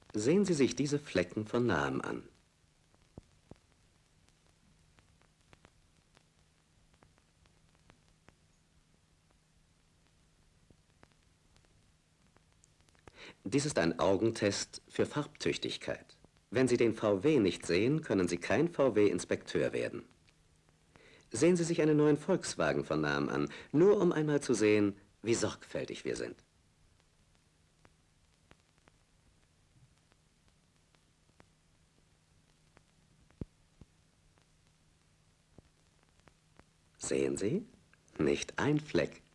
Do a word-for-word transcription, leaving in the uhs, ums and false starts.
Sehen Sie sich diese Flecken von nahem an. Dies ist ein Augentest für Farbtüchtigkeit. Wenn Sie den V W nicht sehen, können Sie kein V W-Inspekteur werden. Sehen Sie sich einen neuen Volkswagen von nahem an, nur um einmal zu sehen, wie sorgfältig wir sind. Sehen Sie? Nicht ein Fleck.